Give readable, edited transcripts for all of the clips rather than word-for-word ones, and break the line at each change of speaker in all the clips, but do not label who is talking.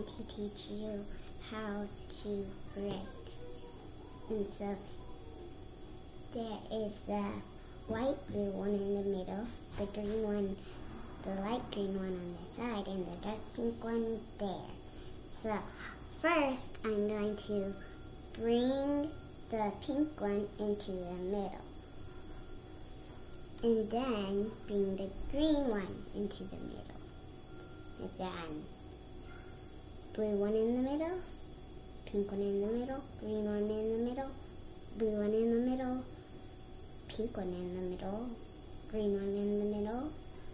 to teach you how to braid. And so there is the white blue one in the middle, the green one, the light green one on the side, and the dark pink one there. So first I'm going to bring the pink one into the middle. And then bring the green one into the middle. And then blue one in the middle, pink one in the middle, green one in the middle, blue one in the middle, pink one in the middle, green one in the middle,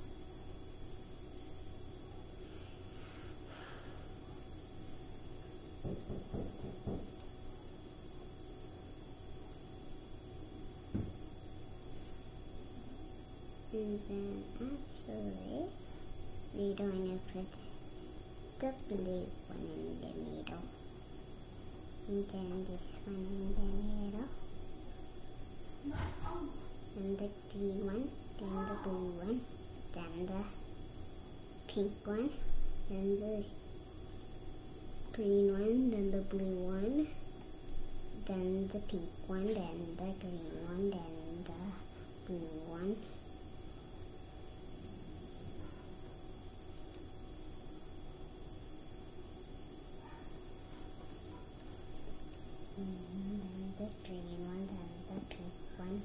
and then actually we're going to put the blue one in the middle, and then this one in the middle, and the green one, then the blue one, then the pink one, then the green one, then the blue one, then the pink one, then the green one, then the blue one. And then the green one, then the pink one,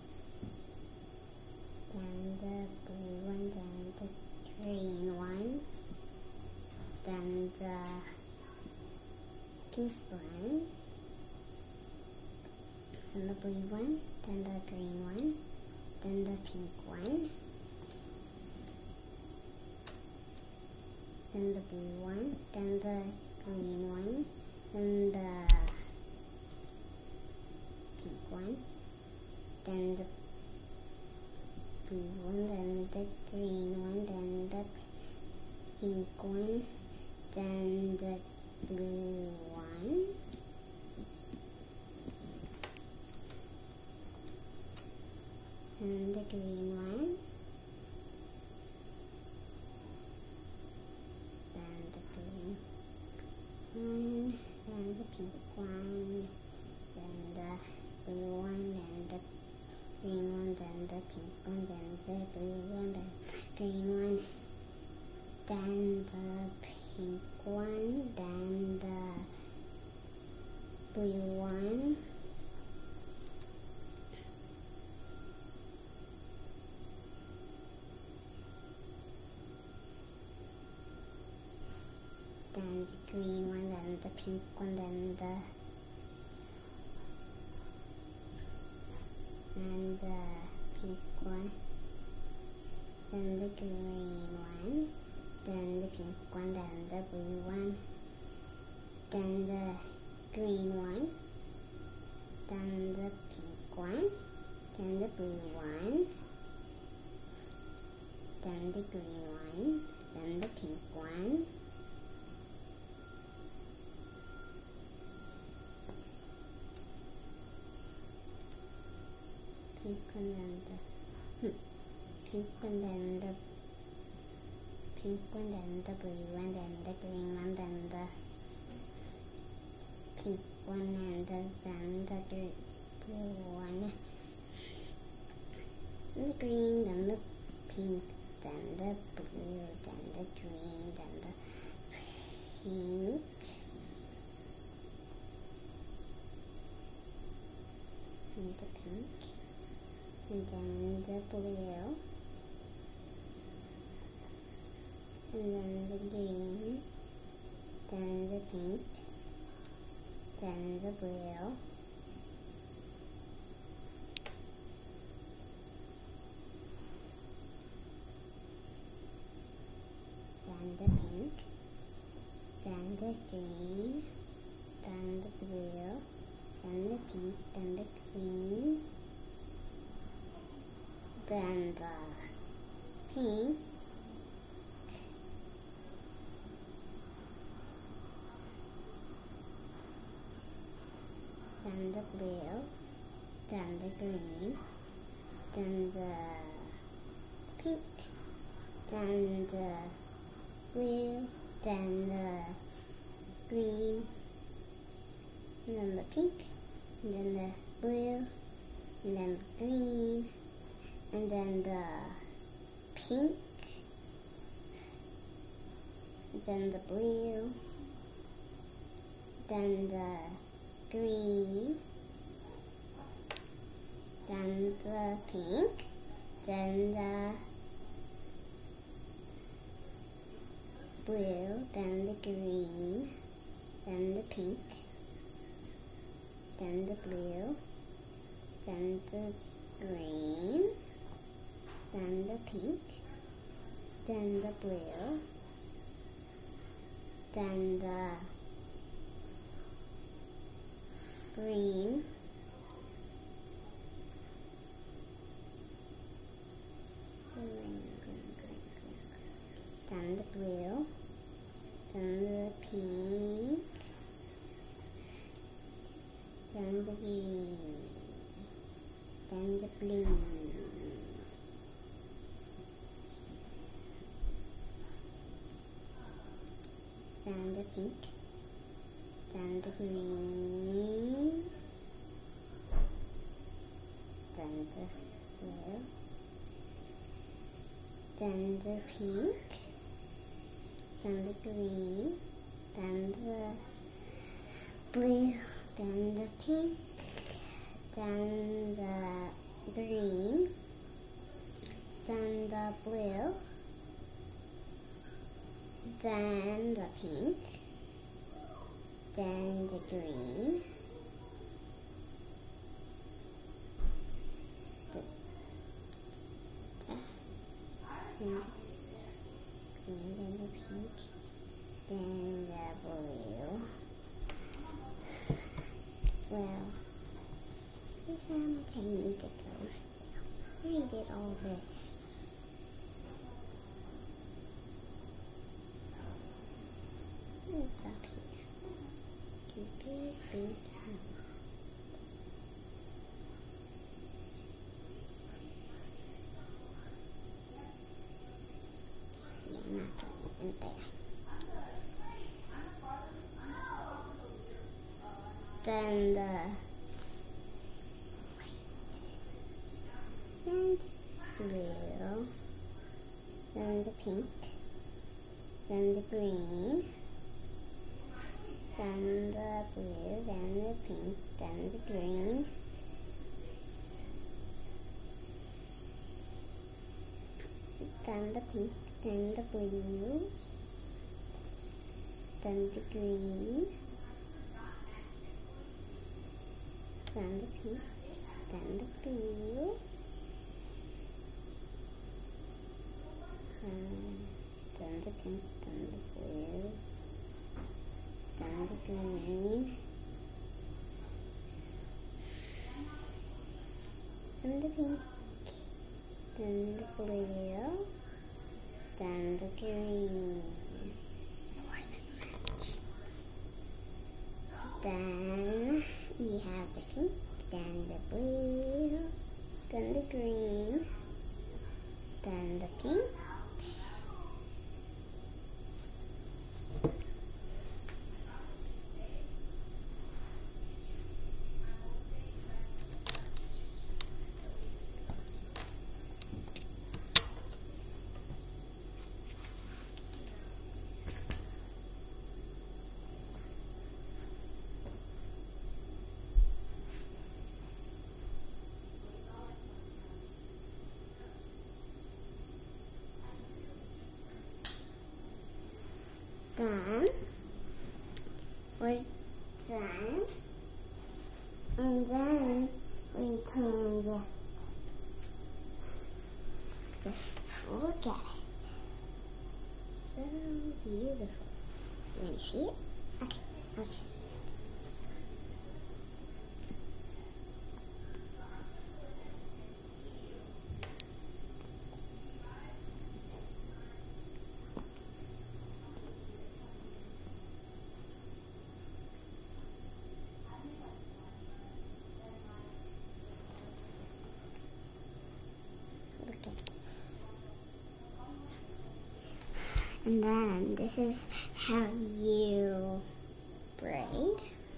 then the blue one, then the green one, then the pink one, then the blue one, then the green one, then the pink one, then the blue one, then the green one, then the pink one, then the blue one, then the green one, then the pink one, then the blue one, and the green one, then the green one, then the pink one, then the blue one, then the green one, then the pink one, then the blue one, then the green one, then the pink one, then the blue one, then the green one, then the pink one, then the pink one, then the green one, then the pink one, then the blue one, then the green one, then the pink one, then the blue one, then the green one, then the pink one, pink one, then the pink one, then the pink one, then the blue one, then the green one, then the pink one, and then the blue one, then the green, then the pink, then the blue, then the green, then the pink, and the pink, and then the blue, and then the green, then the pink, then the blue, then the pink, then the green, then the blue, then the pink, then the green, then the pink, then the blue, then the green, then the pink, then the blue, then the green, and then the pink, and then the blue, and then the green, and then the pink, then the blue, then the green, then the pink, then the blue, then the green, then the pink, then the blue, then the green, then the pink, then the blue, then the green, then the blue, then the pink, then the green, then the blue, then the pink, then the green, then the blue, then the pink, then the green, then the blue, then the pink, then the green, then the blue, then the pink, then the green, then the pink, then the blue. Well, this is how much I need to go still. I already did all this. What's up here? See, I'm not going in there. Then the white, and blue, then the pink, then the green, then the blue, then the pink, then the green, then the pink, then the blue, then the green, then the pink, then the blue, then the pink, then the blue, then the green, then the pink, then the blue, then the green. Then we have the pink, then the blue, then the green, then the pink, then we're done, and then we can just look at it. So beautiful. You want to see it? Okay, I'll show you. And then this is how you braid.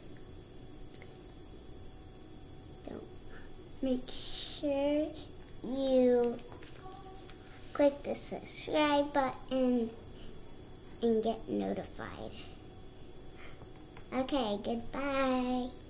So make sure you click the subscribe button and get notified. Okay, goodbye.